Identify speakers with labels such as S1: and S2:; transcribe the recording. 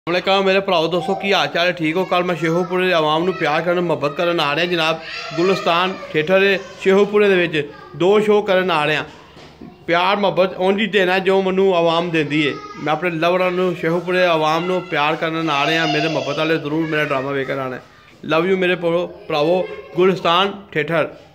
S1: वालेकुम मेरे भराओ दोस्तों की हाल चाल है ठीक हो। कल मैं शेखोपुरे आवाम को प्यार करन मुहब्बत करन आ रहा जनाब गुलिस्तान थिएटर शेखोपुरे दे दो शो करन आ रहा। प्यार मुहब्बत उंज देना जो मैनू आवाम देंदी है। मैं अपने लवरां नूं शेखोपुरे आवाम को प्यार करन आ रहा। मेरे मुहब्बत वाले जरूर मेरा ड्रामा वेखन आना। लव यू मेरे भराओ गुलिस्तान थिएटर।